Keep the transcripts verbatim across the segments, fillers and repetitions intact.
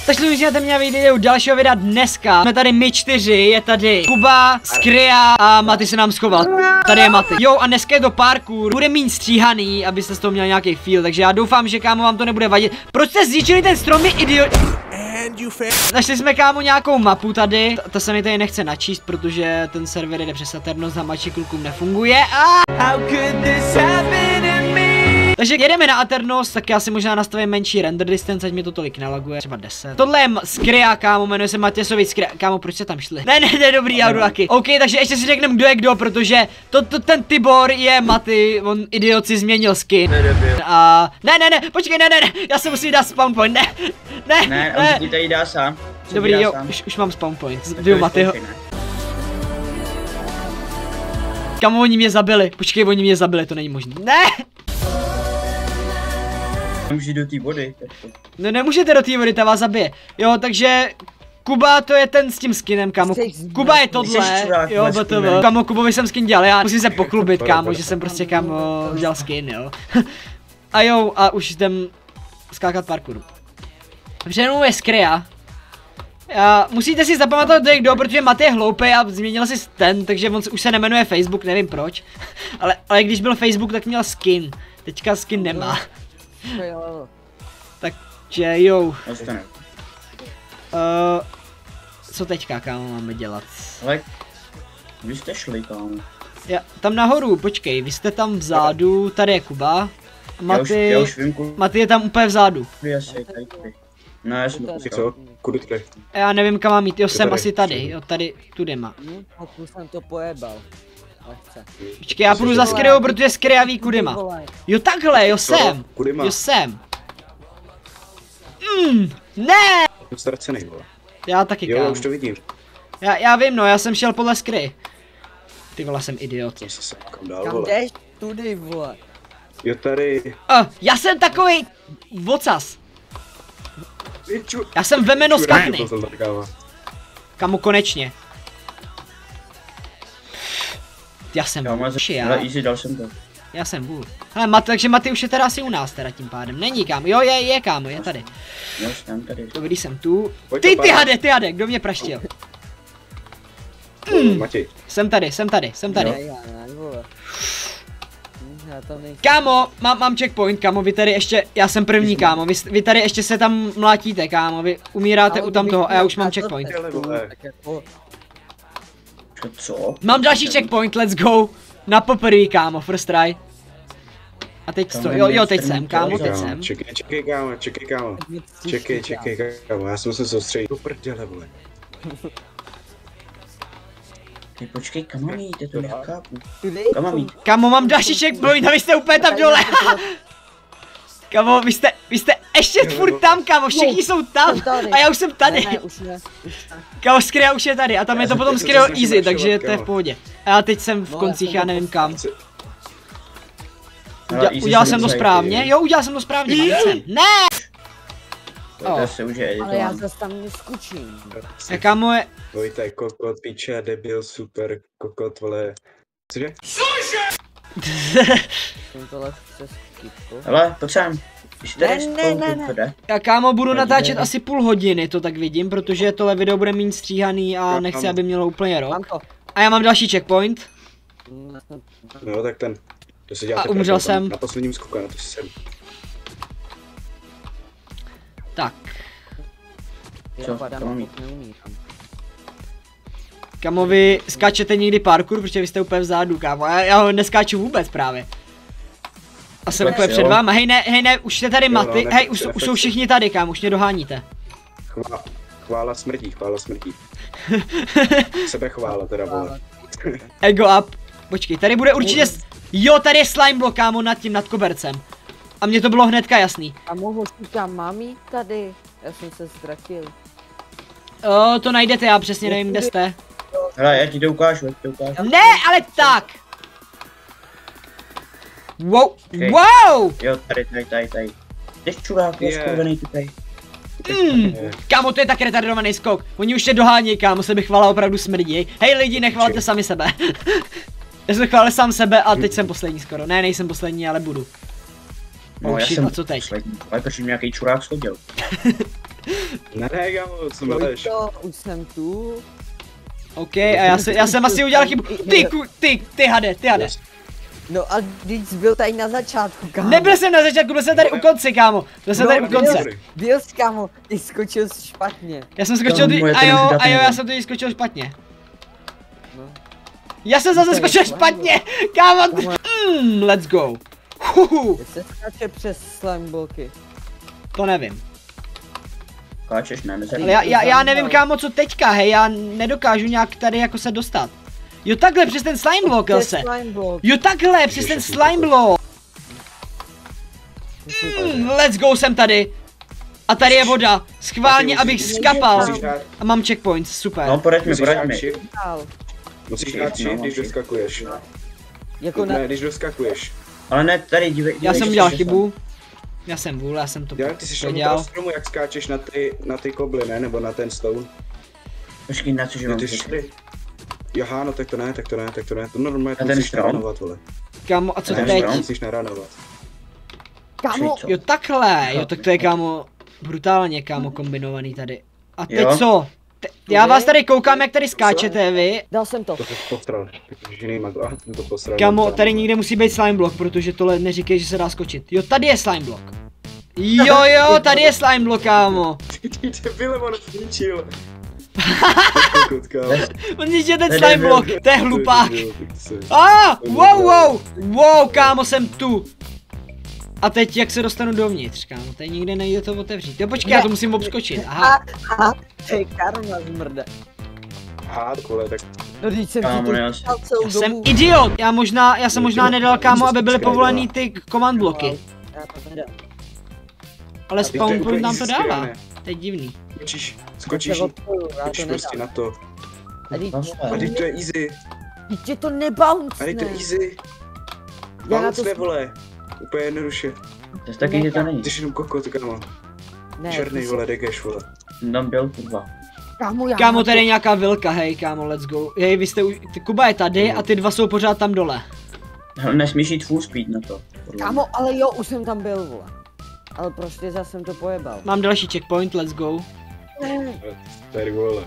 Takže můžete mě vidět u dalšího videa dneska. Jsme tady my čtyři, je tady Kuba, Skria a Maty se nám schoval. Tady je Maty. Jo, a dneska je to parkour. Bude méně stříhaný, abyste z toho měli nějaký feel, takže já doufám, že kámo vám to nebude vadit. Proč jste zničili ten strom, idiot? Našli jsme kámo nějakou mapu tady. To, to se mi tady nechce načíst, protože ten server jde přes Aternos a mači klukům nefunguje. A takže jedeme na Aternos, tak já si možná nastavím menší render distance, ať mi to tolik nelaguje, třeba deset. Tohle je Skria, kámo, jmenuje se Matěsovic Skria. Kámo, proč se tam šli? Ne, ne, ne, dobrý, já jdu taky. OK, takže ještě si řekneme, kdo je kdo, protože to, to, ten Tibor je Maty, on idiot si změnil skin. A ne, ne, ne, počkej, ne, ne, ne, já se musím dát spawn point, ne, ne, ne. Ne, on ti tady dá sám. Dobrý, jo, už, už mám spawn point, jdu Matyho. Kamo, oni mě zabili, počkej, oni mě zabili, to není možné. Ne! Můžeš do té vody. No nemůžete do té vody, ta vás zabije. Jo, takže Kuba to je ten s tím skinem, kámo. Kuba je tohle, jo, B T V. Kámo, Kubovi jsem skin dělal, já musím se pochlubit, kámo, že jsem prostě, kámo, dělal skin, jo. A jo, a už jdem skákat parkouru. Přenou je Skria. A musíte si zapamatovat, kdo je kdo, protože Maty je hloupej a změnil si ten, takže on už se nemenuje Facebook, nevím proč. Ale, ale když byl Facebook, tak měl skin. Teďka skin nemá. Takže jo. Uh, co teďka, kámo, máme dělat? Ale vy jste šli, kámo. Já, tam nahoru, počkej, vy jste tam vzadu, tady je Kuba. Maty, já už, já už vím, Maty je tam úplně vzadu. No, já jsem co? Kudy tady? Já nevím, kam mám jít, jo, jsem asi tady, jo, tady, tudy má. Pokud jsem to pojebal. Počkej, já půjdu za Skriou, protože Skria ví, kudy má. Jo, takhle, jo, sem. Jo, sem. Mm, ne! Jsem ztracený, vole. Já taky, jo, kámo. už to vidím. Já, já vím, no, já jsem šel podle Skry. Ty vole, jsem idiot. Já se kam dál, Kam vole. jdeš? Tudy, vole. Jo, tady. Uh, já jsem takový vocas. Já jsem vemeno z kachny. Kamu, konečně. Já jsem vůl. Já. dal jsem to. Já jsem vůl. Hele, Mat, takže Maty už je teda asi u nás teda tím pádem. Není kámo, jo, je, je kámo, je tady. Jo, jsem tady. Dobrý, jsem tu. Ty, ty hade, ty hade, kdo mě praštil? Mm. Matěj. Jsem tady, jsem tady, jsem tady. Ne, já ne, vole. Já to nejsem. Kámo, mám, mám checkpoint, kámo, vy tady ještě, já jsem první, kámo, vy, vy tady ještě se tam mlátíte, kámo, vy umíráte u tam toho a já už mám checkpoint. Co? Mám další checkpoint, let's go. Na poprvé, kámo, first try. A teď co? Jo, jo, teď jsem, kámo, teď jsem. Čekej, čekej, kámo, čekej, kámo. Čekej, čekej, kámo, já jsem se soustředil. Do prdele, vole. Ty počkej, kam mám jít, já to nechápu. Kam mám jít? Kámo, mám další checkpoint a vy jste úplně tam dole. Kámo, vy jste, vy jste ještě furt tam, kámo, všichni jsou tam a já už jsem tady. Ne, ne, už ne, už ne. Kámo, Skria už je tady a tam je to potom Skria easy, takže to je v pohodě. A já teď jsem v koncích, já nevím kam. Udělal, udělal jsem to správně? Jo, udělal jsem to správně, jsem. Ne! To se už je, ale já zase tam neskučím. A kámo je... Vojtek, kokot, píče, debil, super, kokot, vole. Cože? Jsem tohle přes kytku. Hele, pojď sem. Ne, ne, ne, ne. Já kámo budu natáčet asi půl hodiny, to tak vidím, protože tohle video bude méně stříhaný a nechci, aby mělo úplně rok. A já mám další checkpoint. No tak ten. To se děláte a umřel jsem. Na posledním skoku, na to jsem. Tak. Co? Kamo, vy skáčete někdy parkour, protože vy jste úplně vzadu, kámo. Já, já ho neskáču vůbec právě. A jsem úplně před váma. Hej ne, hej ne, už jste tady Maty. No, hej, už, už jsou všichni tady, kámo, už mě doháníte. Chvá, chvála smrtí, chvála smrtí. Sebe chvála teda, vole. Ego up. Počkej, tady bude určitě... Jo, tady je slime block, kámo, nad tím, nad kobercem. A mně to bylo hnedka jasný. A mohu říkám, mám jít tady? Já jsem se ztratil. O, to najdete, já přesně nevím, kde jste. Hele, já ti to ukážu, já ti to ukážu. Ne, ale tak! Wow, okay. Wow! Jo, tady, tady, tady, tady. Jdeš čurák, je skurvený tutaj. Mm, kámo, to je tak retardovaný skok. Oni už tě dohánějí, kámo, se bych chvala opravdu smrdí. Hej lidi, nechvalte sami sebe. Já jsem chválil sám sebe a teď jsem poslední skoro. Ne, nejsem poslední, ale budu. No, oh, já shit, jsem a co teď? poslední. Ale protože mi nějaký čurák schodil. Ne, ne, kámo, co meleš? To, už jsem tu. OK, a já, se, já jsem asi udělal chybu. Ty, ku, ty, ty hade, ty hade. No a když byl tady na začátku, kámo. Nebyl jsem na začátku, byl jsem tady u konce, kámo. Byl jsem tady u konce. Byl jsi, kámo, ty skočil jsi špatně. Já jsem skočil, ty, a jo, a jo, já jsem tady skočil špatně. Já jsem zase skočil špatně, kámo. Mm, let's go. Huhu. Se skáče přes slime bloky. To nevím. Káčeš, ne, nezabij. Ale já, já, já nevím, kámo, co teďka, hej, já nedokážu nějak tady jako se dostat. Jo takhle, přes ten slime block, Else. Jo takhle, přes ten slime block. Mm, let's go, jsem tady. A tady je voda. Schválně, abych skapal. A mám checkpoints, super. No, poraď mi, poraď mi. Musíš dát shift, když doskakuješ. Jako na... Ne, když doskakuješ. Ale ne, tady, dívej. Já jsem udělal chybu. Já jsem vůle, já jsem to Já, ty jsi šel podělal. do stromu, jak skáčeš na ty, na ty kobly, ne? Nebo na ten stone. Počkej, na co, že mám Ty šli. Aha, no tak to ne, tak to ne, tak to ne. To normálně A ten musíš strom? naránovat, vole. Kámo, a co Ten teď? strom? Musíš naránovat. Kámo, Co? Jo takhle, jo tak to je kámo brutálně kámo kombinovaný tady. A teď Jo? co? Te, já vás tady koukám, jak tady skáčete vy. dal jsem to. To jsi postral, takže jiný mago, aha, jsem to postral. Kámo, tady nikde musí být slime block, protože tohle neříkej, že se dá skočit. Jo, tady je slime block. Jo, jo, tady je slime block, kámo. Ty debile, on zničil. On zničil ten Ne, slime ne, block, ne. to je hlupák. A, wow, wow, wow, kámo, jsem tu. A teď jak se dostanu dovnitř, kámo, tady nikde nejde to otevřít. Jo, počkej, já to musím obskočit, aha. Aha, to je karma zmrde. Aha, vole, tak No když jsem Kámo, ti já to si- dal celou Já jsem dobu. idiot, já možná, já jsem možná nedal, kámo, aby byly povolený ty command bloky. Já to nedám. Ale to je spawn point úplně nám to easy, dává. ne? To je divný. skočíš, Já skočíš, se odpoju, já skočíš to prostě nedám. na to. A teď- A teď to je easy, teď tě to a nebounce, teď to je easy. Já na Bounce to... ne, vole. Úplně jednoduše. To je taky, že to není. Ty jsi jenom kokot, kámo. Ne, Černý, ty vole, degeš, vole. Tam byl, kurva. Kámo, já Kámo, na tady je to... nějaká vilka, hej, kámo, let's go. Hej, vy jste už, ty Kuba je tady a ty dva jsou pořád tam dole. Hele, nesmíš jít full speed na to. podle mě. Kámo, ale jo, už jsem tam byl, vole. Ale prostě zase jsem to pojebal. Mám další checkpoint, let's go. Tady, vole.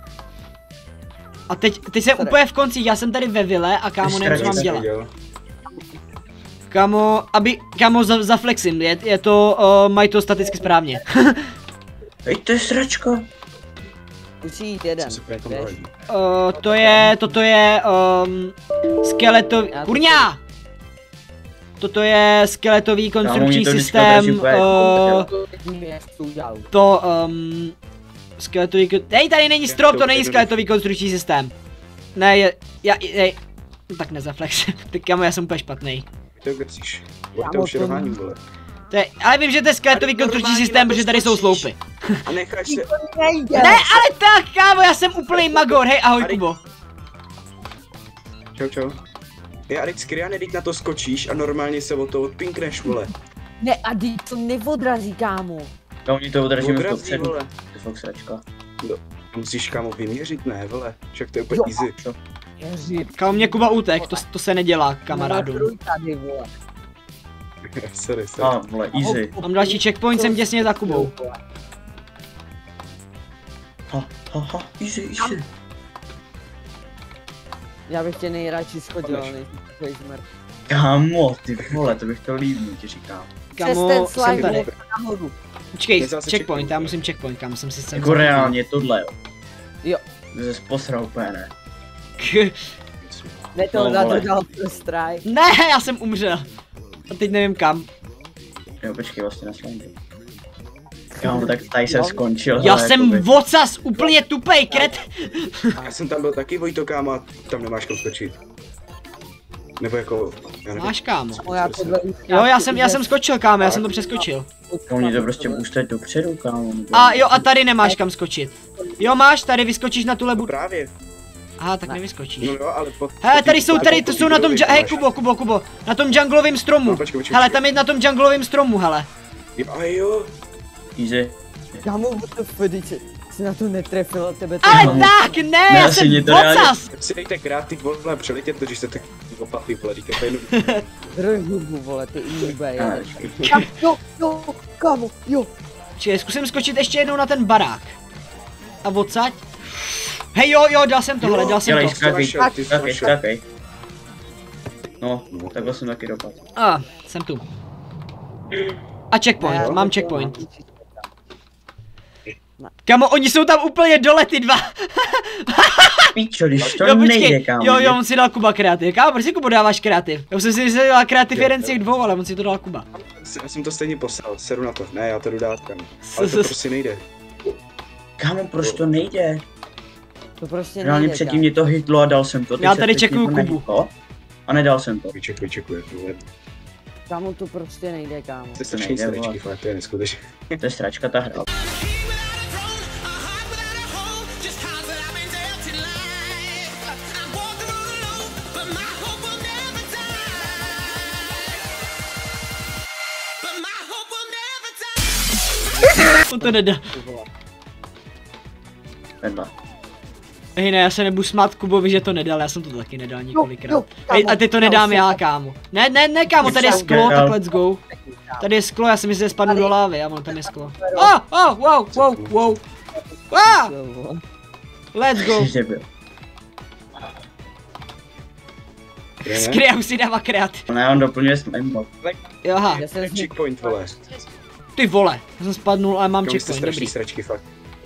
A teď, teď jsem úplně v konci, já jsem tady ve vile a kámo, nevím, co mám Nic dělat. Dělal. Kámo, aby, kámo, za, zaflexím, je, je to, uh, mají to staticky správně. Hej, to je sračka. Musí jít jeden. Co se úplně tam víš? hodí. Uh, to je, toto je, um, skeletový, Já to- kurňa! Toto je skeletový konstrukční mě to vždycky systém, odraží úplně. uh, Vidím, jak to udělal. to, um, skeletový, kon- hej, tady není strop, to není skeletový konstrukční systém. Ne, je, já, je, tak nezaflex, tak kámo, já jsem úplně špatný. To krecíš. To Kámo, už je to- rohání, vole. To je, ale vím, že to je skeletový konstrukční systém, protože tady jsou sloupy. A necháš se... Nejde. Ne, ale tak, kámo, já jsem úplný magor, hej, ahoj, Tady- Kubo. Čau, čau. Já, a teď Skriane, teď na to skočíš a normálně se od toho odpinkneš, vole. Ne, a teď to neodrazí, kámo. No, oni to odrazíme v Odrazí, dopředu. vole. To je fakt sračka. Musíš, kámo, vyměřit, ne, vole. Však to je úplně Jo. easy. Ježi. Kámo, mě Kuba útek, to, to se nedělá, kamarádům. Natroj tady, vole. sorry, sorry. A, vole, easy. Mám další checkpoint, jsem těsně za Kubou. Ha, ha, ha, easy, easy. Já bych tě nejradši schodil, ale nejsi takový zmrt. Kámo, ty vole, to bych to líbil, ti říkám. Přes ten Kámo, jsem slime tady. block nahoru. Počkej, Je zase checkpoint, checkpoint, já ne? musím checkpoint, kámo, jsem si sem Jako reálně tohle, jo. Jo. To se posral úplně, ne? Ne, to No, na to vole. dal first try. Ne, já jsem umřel. A teď nevím kam. Jo, počkej, vlastně na slime. Kámo, tak tady jsem skončil. Já hele, jsem jakoby. vocas, úplně tupej, kret. Já jsem tam byl taky, Vojto, kámo, a tam nemáš kam skočit. Nebo jako, já nevím. Máš, kámo. No já tohle už... Jo, já jsem, já jsem skočil, kámo, já jsem to přeskočil. Kámo, mě to prostě pustí dopředu, kámo. nebo- A jo, a tady nemáš kam skočit. Jo, máš, tady vyskočíš na tuhle No budu. právě. Aha, tak nevyskočíš. No jo, ale po... Hele, po tady tý- jsou, tady, to po jsou na tom, tý- dža- hej, máš- Kubo, Kubo, Kubo, na tom junglovém stromu. No, počkej, počkej, Hele, počkej. tam je na tom junglovém stromu, hele. Jo, a jo. Easy. Kámo, what the fuck, teď jsi na to netrefil a tebe to... Ale Kámo. tak, ne, Ne, já asi jsem mě to reálně- vocas. Tak si dejte krát ty vole, přelitět to, když se tak opatý, vole, díky, to je jenom... Drž hubu, vole, ty inube, Ale jo. Kam, jo, jo, kámo, jo. Čili zkusím skočit ještě jednou na ten barák. A odsaď. Hej jo, jo, dal jsem tohle, dal jsem Dělej, to. skákej, Ty jsi skákej, našel. skákej. No, takhle jsem taky dopadl. A, ah, jsem tu. A checkpoint, Ne, mám to- checkpoint. Kamo, oni jsou tam úplně dole, ty dva. Píčo, když to Jo, nejde, počkej, kámo. jo, jo, on si dal Kuba kreativ. Kámo, proč si Kubo dáváš kreativ? Já jsem si myslel, že dal kreativ jeden z těch dvou, ale on si to dal Kuba. Já jsem to stejně poslal, seru na to. Ne, já to jdu dát, kam. Ale to prostě nejde. Kámo, proč to nejde? To prostě Reálně nejde, předtím mě to hitlo a dal jsem to. teď Já se tady teď čekuju mě to Kubu. nehytlo A nedal jsem to. Vyčekuj, vyčekuj. Kámo, to prostě nejde, kámo. To je strašný nejde, sračky, vole. fakt, to je neskutečné. To je sračka ta hra. On to nedá. Vedle. Hej ne, já se nebudu smát Kubovi, že to nedal, já jsem to taky nedal několikrát. jo, Hej, kámo, a teď to já nedám jsem- já, kámo. Ne, ne, ne, kámo, tady je jsem sklo, nedal. tak let's go. Tady je sklo, já si myslím, že spadnu do lávy, a on tam je sklo. Oh, oh, wow, wow, wow. Ah, let's go. Jsi debil. Skryja už si dává kreativ. Ne, on doplňuje slime. Jo, aha, Já jsem z ní- Checkpoint, vole. ty vole, já jsem spadnul, ale mám Kam jste checkpoint, strašný dobrý. sračky, fakt.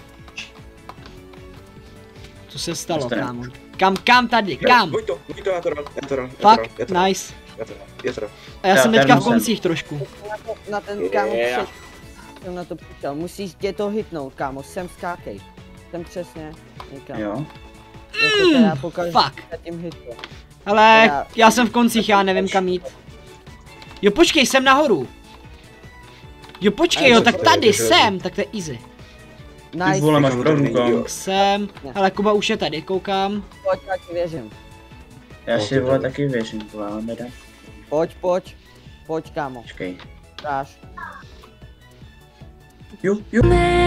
Co se stalo, Dostane. kámo? Kam, kam tady, kam? Pojď to, pojď to, já to dám, já to dám, já to dám, Fakt, já to dám, nice. já to dám, já to dám. A já Já jsem teďka v termo jsem. koncích trošku. na ten kámo Yeah. před... Jsem na to přišel, musíš tě to hitnout, kámo, sem skákej. Sem přesně, někam. Jo. Jako teda pokaždé fuck. se tím hitne. Ale Já- já jsem v koncích, já nevím kam jít. Jo, počkej, jsem nahoru. Jo, počkej, jo, tak tady jsem, tak to je easy. Ty Nice, vole, máš Kam to pravdu, není, kámo. jo. Jsem, ale Kuba už je tady, koukám. pojď, já ti věřím. Já No, si to vole dobrý. taky věřím, vole, ale nedá. Pojď, pojď. Pojď, kámo, Počkej. dáš. Jo, jo.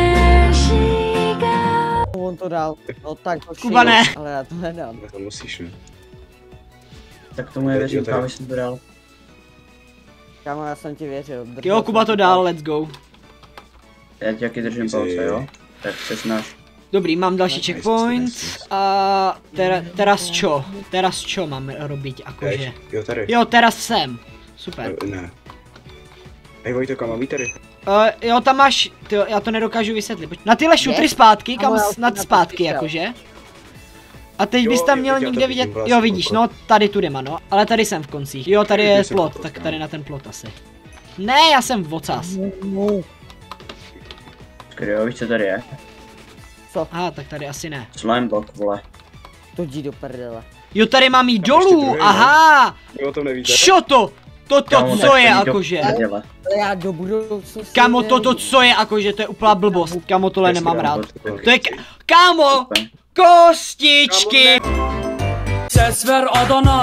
On to dal, no tak to Kuba, ne. ale já to nedám. No to musíš, ne? Tak tomu je věřím, kámo, jsem to dal. Kámo, já jsem ti věřil. držel Jo, jsem Kuba to ti dal, palce. let's go. Já ti taky držím Easy. palce, jo? Tak se snaž. Dobrý, mám další Nice, checkpoint. nice, nice. A tera, teraz čo? Teraz čo mám robiť, akože? Teď, jo, tady. Jo, teraz sem. Super. Jo, ne. Hej, Vojto, kam mám jít tady? Uh, jo, tam máš, tyjo, já to nedokážu vysvětlit. Pojď. Na tyhle šutry zpátky, kam Kámo, já s- už nad jsem na to zpátky, přišel. jakože. A teď Jo, bys tam jo, měl teď já to někde vidím, vidět, vlastně jo vidíš, no tady tudy no, ale tady jsem v koncích. Jo, tady Já je jsem plot, plot, tak kámo. tady na ten plot asi. Ne, já jsem v ocas. No, Počkej, jo, víš co tady je? co? Aha, tak tady asi ne. Slime block, vole. To jdi do prdele. Jo, tady mám jít Tam ještě dolů, druhý, no. aha! Vy o tom nevíte? Čo to? Toto Kámo, tak co je to jdi do jakože? prdele. Ale já do budoucnosti... Kámo, nevím. toto co je jakože, to je úplná blbost. Kámo, tohle Jasně, nemám kámo, rád. to- To je, k- kámo, Super. kostičky! Sesver Adana.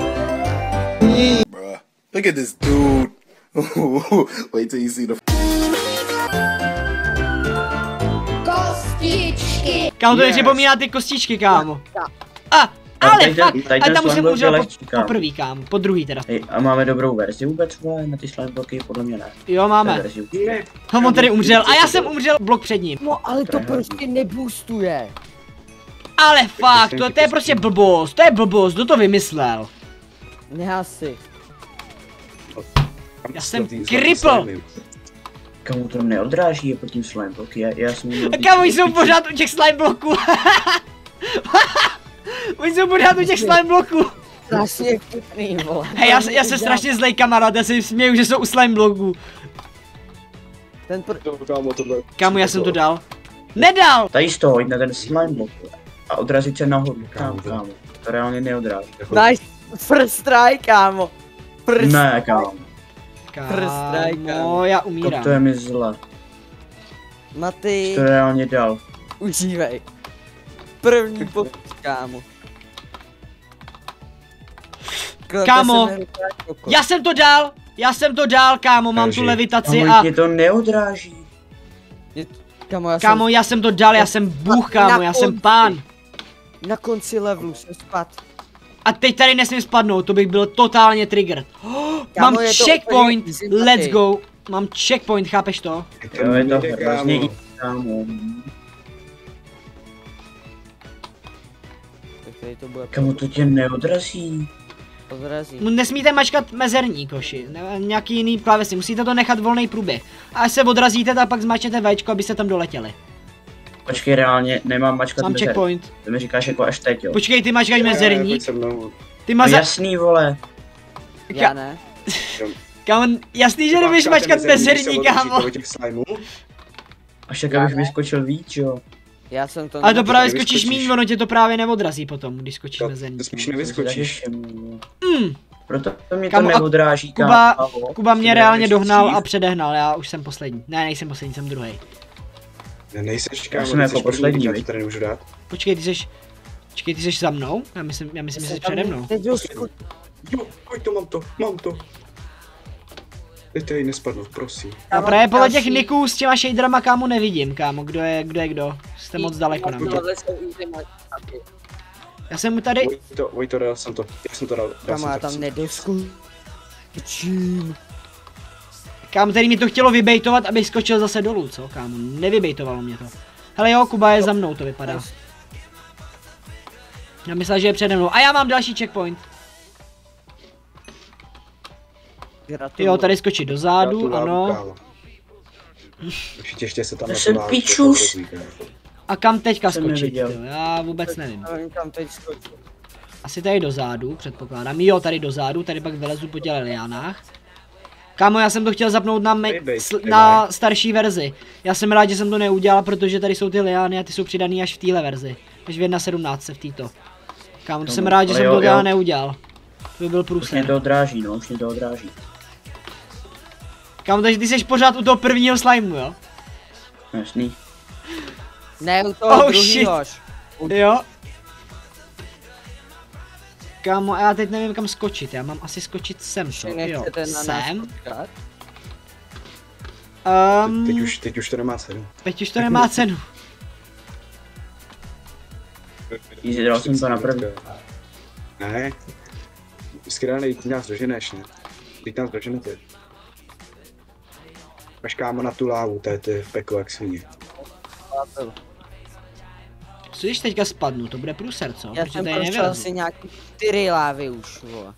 Bruh. Look at this dude. Wait till you see the Kostičky. Kámo, to mi Yes. připomíná ty kostičky, kámo. A, A ale tady ten- fakt, tady ale ten tam musím slime block umřel je po, lehčí, kámo. po prvý, kámo, po druhý teda. Hej, a máme dobrou verzi vůbec, vole, na ty slime blocky? Podle mě ne. Jo, máme. Verzi určitě. Ne. No, on tady umřel a já jsem umřel blok před ním. No, ale to To je prostě neboostuje. Ale fakt, to, to je prostě blbost, to je blbost, kdo to vymyslel? Nehasi. Kam Já jsi jsem to tý- kripl. zlatý Kamu to neodráží je pod tím slime blocky, já, já jsem měl... Kámo, oni jsou pořád u těch slime bloků. Oni jsou pořád u těch slime bloků. Strašně vtipný, vole. Hej, já, se- já jsem strašně zlej kamarád, já se jim směju, že jsou u slime bloků. Ten pr... To, kámo, tohle. Kámo, já jsem to dal. Nedal! Tady z toho, hoď na ten slime block a odrazit se nahoru, Kámo, kámo, to- kámo. To reálně neodráží. Nice. First try, kámo. First Ne, kámo, Kámo, já to, umírám. to je mi zle. Maty, To reálně dal. užívej. První pokus, kámo. Klepe Kámo, se neruká kokot. Já jsem to dal, já jsem to dal, kámo, mám tu Kaži. levitaci Kámo, a... tě to neodráží. Je- Kámo, já Kámo, jsem já jsem to dal, já jsem bůh, kámo, já jsem pán. na konci levelu jsem spad. A teď tady nesmím spadnout, to bych byl totálně triggered. Oh, mám je to checkpoint, úplně easy, let's Matěj. go. mám checkpoint, chápeš to? Jo, je to hrozně i kámo. To bude Kamu to tě neodrazí? odrazí. No, nesmíte mačkat mezerník, koši, ne, nějaký jiný klávesy, musíte to nechat volný průběh. A až se odrazíte, tak pak zmačknete Včko, abyste tam doletěli. Počkej, reálně nemám mačkat Mám mezer. checkpoint. To mi říkáš jako až teď, jo. Počkej, ty mačkáš mezerník. Ty No maza... jasný, vole. Já ne. Kámo, jasný, že nebudeš mačkat mezerník, kámo. Až tak abych vyskočil víc, jo. Já jsem to Ale to právě nevyskočíš. skočíš míň, ono tě to právě neodrazí potom, když skočíš To mezerník. spíš nevyskočíš. Mm. Proto mě Kámo, to a neodráží, Kuba, kámo. Kuba mě Ty reálně nevíš dohnal dřív. a předehnal, já už jsem poslední. Ne, nejsem poslední, jsem druhý. Ne, nejseš, Já kámo, jsem nejseš jako poslední, já viď? to tady nemůžu dát. Počkej, ty seš... Počkej, ty seš za mnou? Já myslím, já myslím, že jsi přede mnou. Teď už zku- Jo, pojď to, mám to, mám to. Teď tady nespadnu, prosím. A právě podle těch další- niků s těma shaderama, kámo, nevidím, kámo, kdo je, kdo je kdo. Jste moc daleko na mě. Tohle jsou easy taky. Já jsem mu tady... Vojto, Vojto, dal jsem to, já jsem to dal, dal Kámo, jsem já to. tam nedosku. Čím? Kámo, tady mě to chtělo vybejtovat, abych skočil zase dolů, co, kámo, nevybejtovalo mě to. Hele jo, Kuba je za mnou, to vypadá. Já myslel, že je přede mnou. A já mám další checkpoint. Jo, tady skočit do zádu, ano. Určitě ještě se tam To na jsem tu lávu pičus. poprvé, kámo. A kam teďka Jsem skočit, neviděl. jo? Já vůbec nevím. Nevím, kam teď skočit. Asi tady do zádu, předpokládám. Jo, tady do zádu, tady pak vylezu po těch liánách. Kámo, já jsem to chtěl zapnout na, me- Nejbej, sl- na starší verzi. Já jsem rád, že jsem to neudělal, protože tady jsou ty liány a ty jsou přidaný až v téhle verzi. Až v jedna sedmnáct v této. Kámo, to No, jsem rád, že ale jsem jo, to teda jo. neudělal. To by byl Už mě průser. to odráží, no, už mě to odráží. Kámo, takže ty jsi pořád u toho prvního slimeu, jo? Jasný. Ne, u toho Oh, druhýhož. Jo. Kámo, a já teď nevím kam skočit, já mám asi skočit sem, co? Jo, Nechcete na nás sem. počkat? Um, Teď už, teď už to nemá cenu. teď už to nemá cenu. Easy, dal jsem to na první. Ne. Skvělý, ty nás doženeš, ne? Teď nás doženete. Až kámo na tu lávu, to je, to je peklo jak svině. Co když teďka spadnu, to bude průser, co? Já Protože jsem tady prošel nevylezu. asi nějaký čtyři lávy už, vole.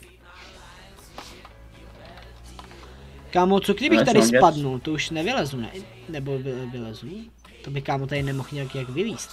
Kámo, co kdybych Ale tady co mám dělat? spadnul, to už nevylezu, ne? Nebo vy, vylezu? To by kámo tady nemohl nějak jak vylíst.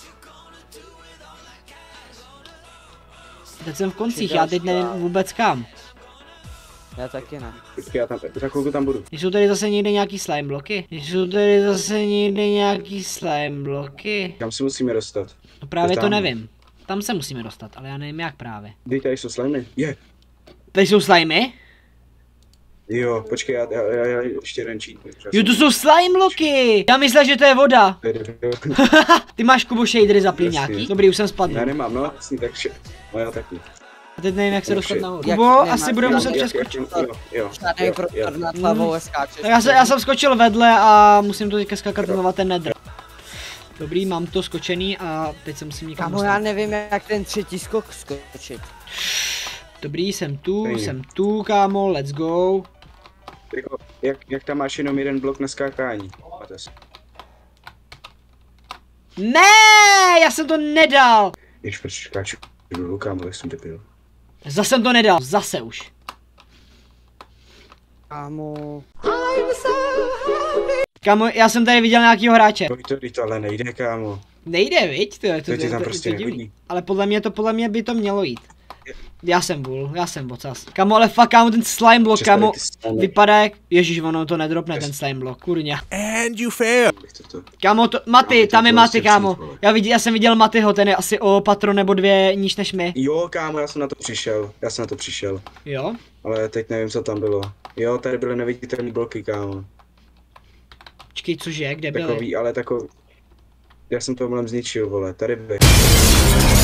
Teď jsem v koncích, já teď nevím vůbec kam. Já taky ne. Počkej, já tam, za chvilku tam budu. Jsou tady zase někde nějaký slime bloky? Jsou tady zase někde nějaký slime bloky? Kam se musíme dostat? No právě To to tam. nevím. Tam se musíme dostat, ale já nevím jak právě. Dej, tady jsou slimy. Je. Tady jsou slimy? Jo, počkej, já, já, já, já ještě jeden cheat. Jo, to jsou slime bloky! Já myslel, že to je voda. Ty máš, Kubo, shadery zaplý Jasně. nějaký? Dobrý, už jsem spadl. Já nemám, no, jasný, takže. No já taky. A teď nevím, jak se No, dostat shit. nahoru. Jak Kubo, nemáš, asi bude jak- muset Jak- přeskočit. jak- Jo, jo, Žádný jo, prostor jo. nad hlavou a skáčeš. Tak já, se, já jsem skočil vedle a musím to teďka skákat znova ten nether. Dobrý, mám to skočený a teď se musím někam Kámo, já dostat. nevím, jak ten třetí skok skočit. Dobrý, jsem tu, Stejně. jsem tu, kámo, let's go. Jako, jak, jak tam máš jenom jeden blok na skákání? Máte se. Ne, já jsem to nedal. Když proč skáču dolů, kámo, jak jsem debil. Zase jsem to nedal, zase už. Kámo. Kámo, já jsem tady viděl nějakýho hráče. Pojď to, teď to ale nejde, kámo. Nejde, viď? To je to, To ti to, tam to, prostě to, to divný. nechodí. Ale podle mě to, podle mě by to mělo jít. Já jsem vůl, já jsem vocas. Kámo, ale fakt, kámo, ten slime block, Přestaň kámo, ty slimy. vypadá jak... Ježíš, ono to nedropne, ten slime block, kurňa. Bych to, to. Kámo, to, Kámo, Maty, to tam je bylo Maty, prostě kámo. přijít, vole. Já, vidí, já jsem viděl Matyho, ten je asi o patro nebo dvě níž než my. Jo, kámo, já jsem na to přišel. Já jsem na to přišel. Jo? Ale teď nevím, co tam bylo. Jo, tady byly neviditelné bloky, kámo. Počkej, cože, kde byli? Takový, ale takový. Já jsem to omylem zničil, vole. Tady byly.